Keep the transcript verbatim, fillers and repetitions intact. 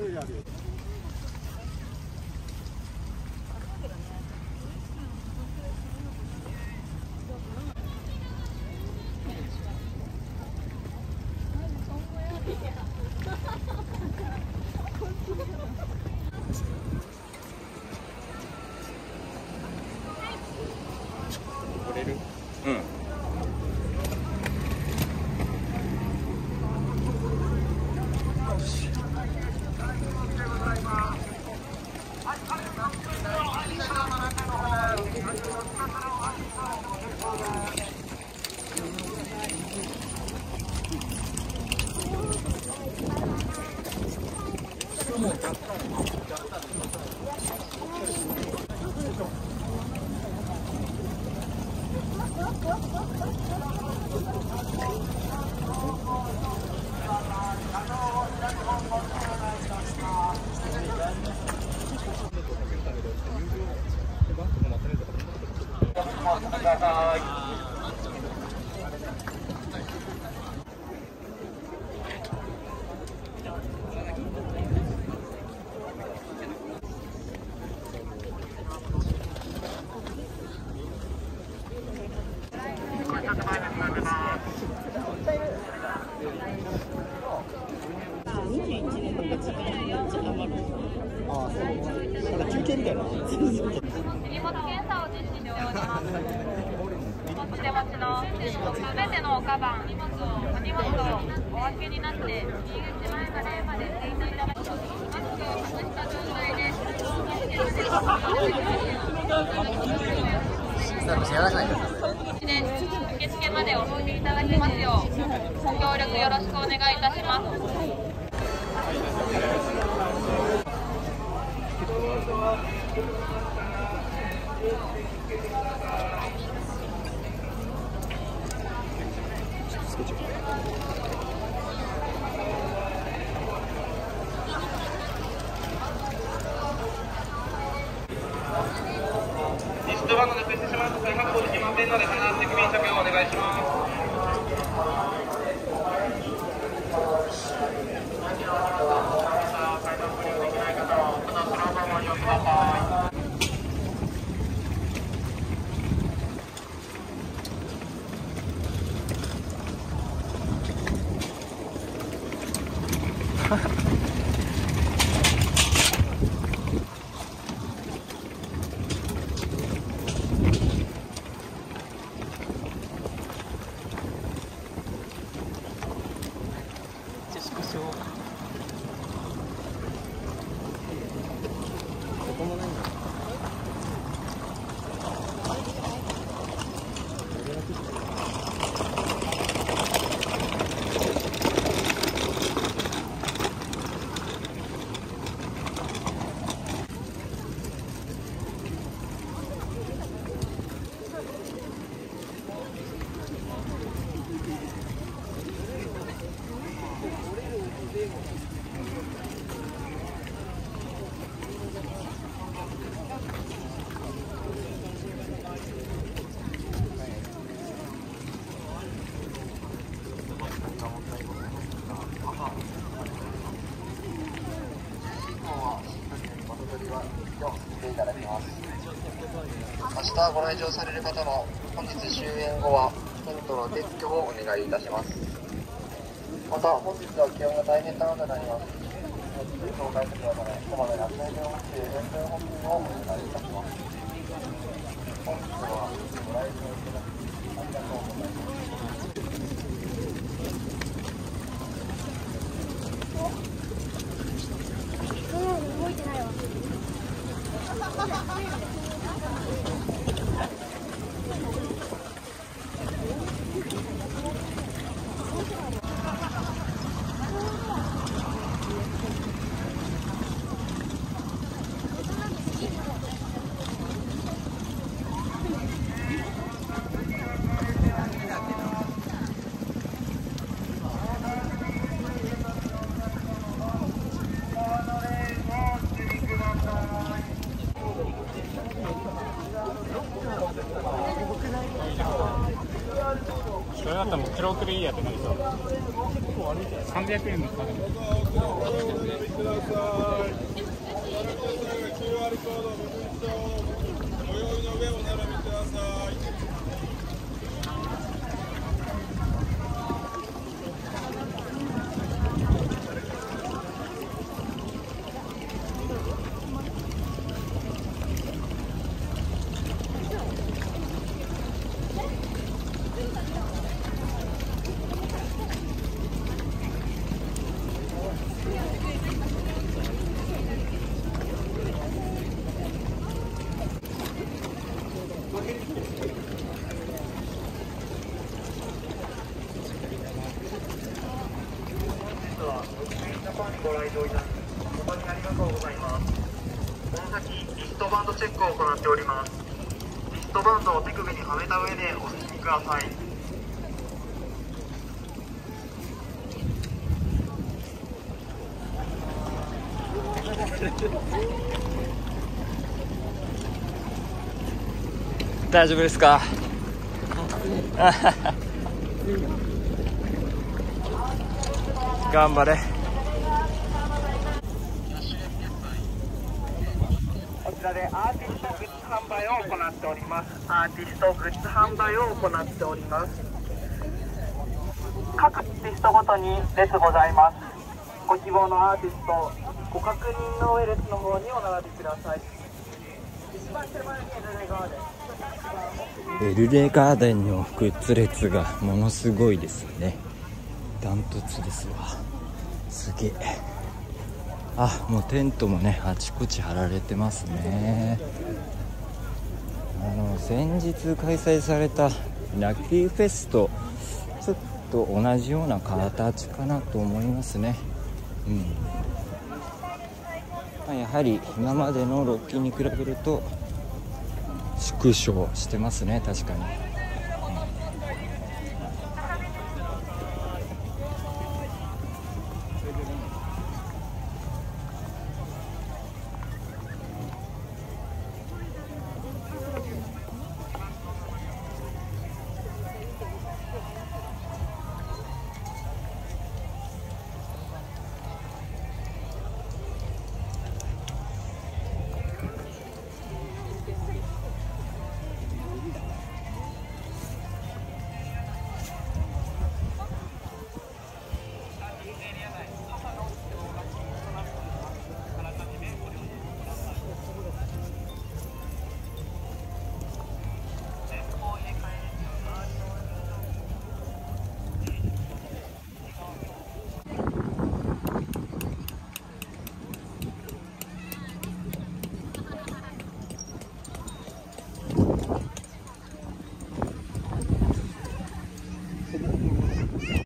うん。 休憩みたいな。 荷物検査を実施しております。お手持ちのすべてのおカバン、荷物をお荷物をお分けになって入り口前までまでしていただきます。マスクを外した状態で受付までお進みいただきますようご協力よろしくお願いいたします。 リストバンドで設置します。再発行できませんので、必ず責任着用をお願いします。明日ご来場される方も本日終演後はテントの撤去をお願いいたします。また本日は気温が大変高くなります。紹介するためこまめな水分補給、塩分補給をお願いいたします。本日はご来場いただきありがとうございます。動いてないわ。 ロークでいいやってなりそう。さんびゃくえんのカード。 ご来場いただき誠にありがとうございます。この先リストバンドチェックを行っております。リストバンドを手首にはめた上でお進みください。 大丈夫ですか？頑張れ。 こちらでアーティストグッズ販売を行っております。アーティストグッズ販売を行っております。各アーティストごとに列ございます。ご希望のアーティストご確認の上列の方にお並びください。一番手前にエルレガーデン。 エルレガーデンのグッズ列がものすごいですね。ダントツですわ。すげえ。あ、もうテントもねあちこち張られてますね。あの先日開催されたラッキーフェスとちょっと同じような形かなと思いますね。うん、まあ、やはり今までのロッキーに比べると縮小してますね。確かに。